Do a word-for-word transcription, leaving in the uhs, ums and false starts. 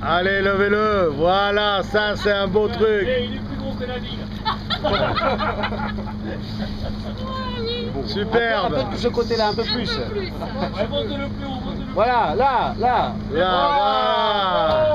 Allez, levez-le. Voilà, ça c'est un beau truc. Et il est plus gros que la ville. Superbe. Un peu de ce côté-là, un peu plus. Ouais, monte le plus haut, monte le plus haut. Voilà, là, là. Là, là.